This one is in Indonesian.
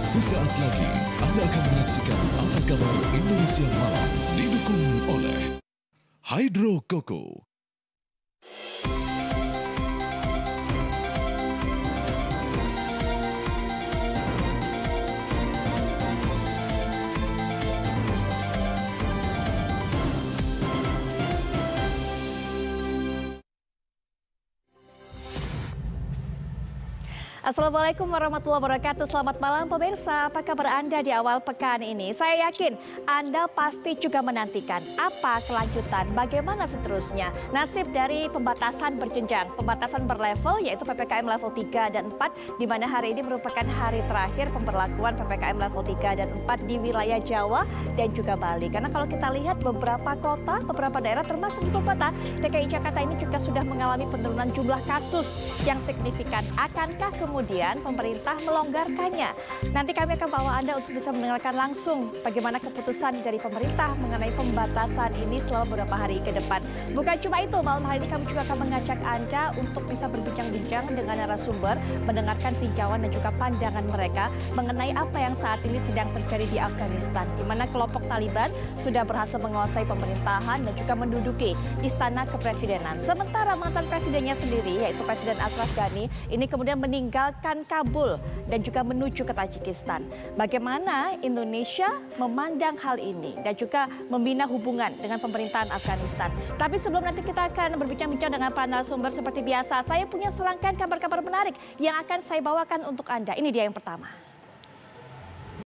Sesaat lagi Anda akan menyaksikan Apa Kabar Indonesia Malam, didukung oleh Hydro Coco. Assalamualaikum warahmatullahi wabarakatuh. Selamat malam pemirsa, apa kabar Anda di awal pekan ini? Saya yakin Anda pasti juga menantikan apa kelanjutan, bagaimana seterusnya. Nasib dari pembatasan berjenjang, pembatasan berlevel yaitu PPKM level 3 dan 4, di mana hari ini merupakan hari terakhir pemberlakuan PPKM level 3 dan 4 di wilayah Jawa dan juga Bali. Karena kalau kita lihat beberapa kota, beberapa daerah termasuk ibu kota DKI Jakarta ini juga sudah mengalami penurunan jumlah kasus yang signifikan. Akankah kemudian pemerintah melonggarkannya? Nanti kami akan bawa Anda untuk bisa mendengarkan langsung bagaimana keputusan dari pemerintah mengenai pembatasan ini selama beberapa hari ke depan. Bukan cuma itu, malam hari ini kami juga akan mengajak Anda untuk bisa berbincang-bincang dengan narasumber, mendengarkan tinjauan dan juga pandangan mereka mengenai apa yang saat ini sedang terjadi di Afghanistan, di mana kelompok Taliban sudah berhasil menguasai pemerintahan dan juga menduduki istana kepresidenan. Sementara mantan presidennya sendiri, yaitu Presiden Ashraf Ghani, ini kemudian meninggalkan Kabul dan juga menuju ke Tajikistan. Bagaimana Indonesia memandang hal ini dan juga membina hubungan dengan pemerintahan Afghanistan. Tapi sebelum nanti kita akan berbincang-bincang dengan para narasumber seperti biasa, saya punya serangkaian kabar-kabar menarik yang akan saya bawakan untuk Anda. Ini dia yang pertama.